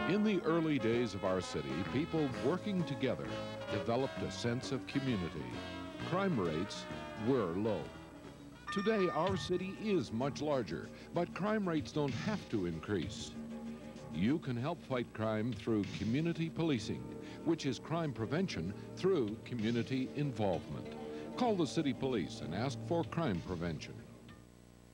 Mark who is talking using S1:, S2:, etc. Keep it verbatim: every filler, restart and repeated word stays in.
S1: In the early days of our city, people working together developed a sense of community. Crime rates were low. Today, our city is much larger, but crime rates don't have to increase. You can help fight crime through community policing, which is crime prevention through community involvement. Call the city police and ask for crime prevention.